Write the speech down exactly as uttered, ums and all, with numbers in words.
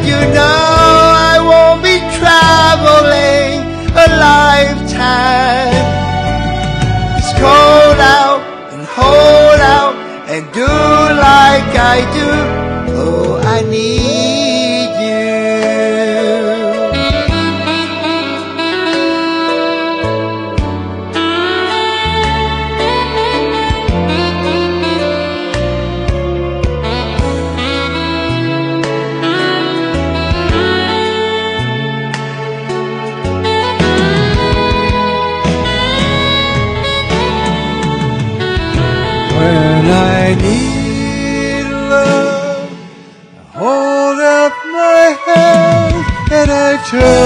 you know I won't be traveling a lifetime. Just hold out and hold out and do like I do. Oh, I need you. When I need love, hold up my hand and I turn